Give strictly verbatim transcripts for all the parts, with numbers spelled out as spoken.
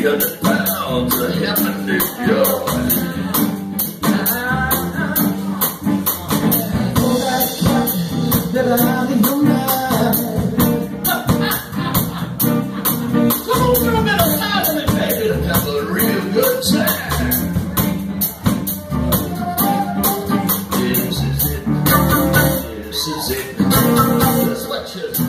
three hundred pounds of heavenly joy. That I have in your mind. Come on, throw a bit of time with me, baby, to have a real good time. This is it. This is it. That's what you do.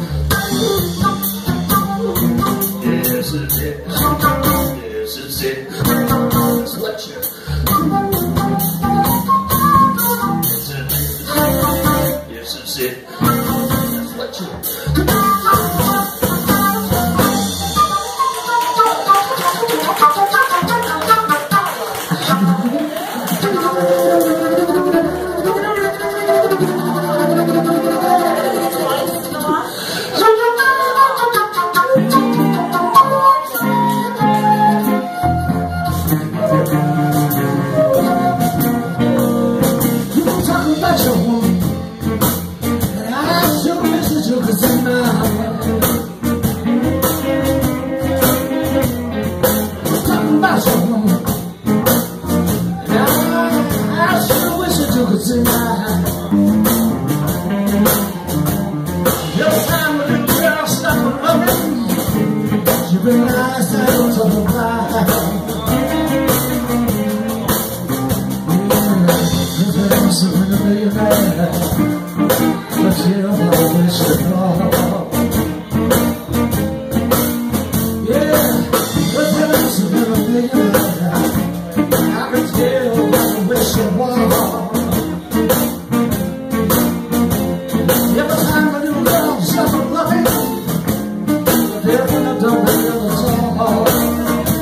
This is it. This is it. That's what you do. This is it. That's what you do.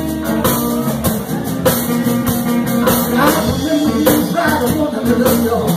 I